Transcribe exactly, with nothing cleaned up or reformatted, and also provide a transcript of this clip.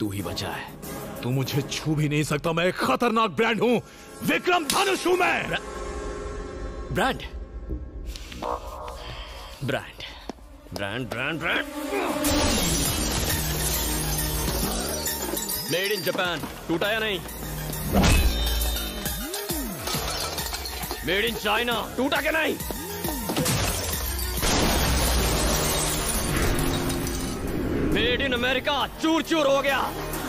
तू ही बचा है। तू मुझे छू भी नहीं सकता। मैं एक खतरनाक ब्रांड हूं। विक्रम धनुष हूं मैं। Brand... brand brand brand brand brand made in Japan. टूटा या नहीं? Made in China. टूटा क्या नहीं? Made in America. चूर चूर हो गया।